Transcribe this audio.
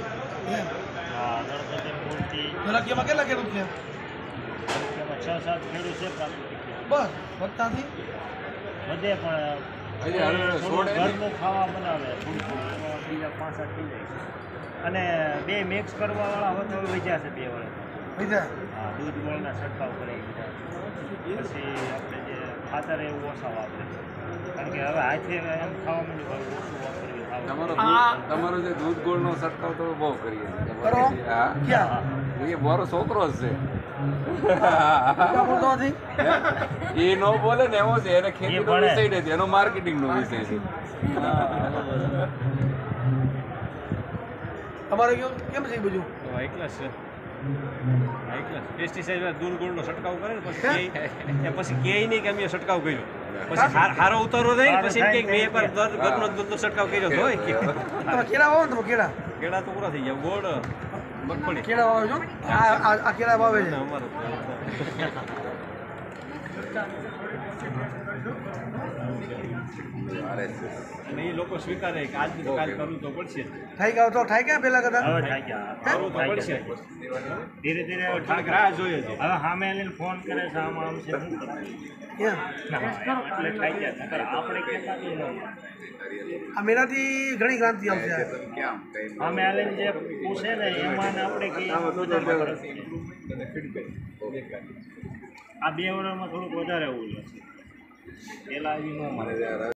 એમ હા ગણપતિની મૂર્તિ ધોળકીયામાં કેટલા ખેડૂત છે? એમાં 6-7 ખેડૂત છે પ્રાકૃતિક બસ વધતાથી વધે પણ થોડું ઘરનું ખાવા બનાવે થોડું બીજા 5-8 થઈ જાય છે અને બે મિક્સ કરવાવાળા હોય તો વૈજા છે 2 વડે બીજા હા દૂધ ગોળના છંટકાવ કરી દીધા પછી આપણે જે ખાતર એવું ઓછા વાપરે કારણ કે હવે હાથે એમ ખાવા માંડ્યું હવે ઓછું વાપરવી તમારો જે દૂધ ગોળનો છંટકાવ તો બહુ કરીએ કરો છીએ. ક્યાં એ મારો છોકરો જ બોલતો નથી છે. એ નો બોલે ને એવો છે, એને ખેતીનો વિષય નથી, એનો માર્કેટિંગનો વિષય છે. તમારે કેમ છે એ બધું? હાઈ ક્લાસ છે, હાઈ ક્લાસ પેસ્ટિસાઇડ દૂધ ગોળનો છંટકાવ કરે ને પછી કહે નહીં કે અમે છંટકાવ કર્યો, પછી સારો ઉતારો થાય ને પછી એમ કે મેં એકવાર ઘરનો દૂધનો છંટકાવ કર્યો હતો. તમે કેળા વાવો ને તમે કેળા કેળા તો પૂરા થઈ ગયા, ગોળ મગફળી કેળા વાવે છો? આ કેળા વાવે છે. અમારું અને એ લોકો સ્વીકારે કે આજ કાલ કરવું તો પડશે, થાય ગયા તો થાય ગયા પેલા કરતા હવે થાય ગયા કરવું તો પડશે. ધીરે ધીરે રાહ જોઈએ છે. હવે સામે લઈને ફોન કરે છે આમ આમ છે શું કરવું? એમ એટલે થાય ગયા નકર આપણે કહેતા જ નહીં. આ મેળાથી ઘણી ક્રાંતિ આવશે. સામે લઈને જે પૂછે ને એમાં આપણે કહીએ આ 2 વર્ષમાં થોડુંક વધારે એવું છે પેલા આવી ન મળે.